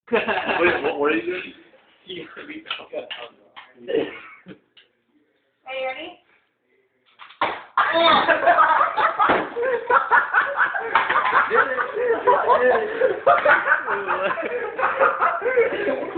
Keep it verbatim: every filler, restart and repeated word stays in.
Wait, what, what are you doing? You gotta be Are you ready? Did it. Did it.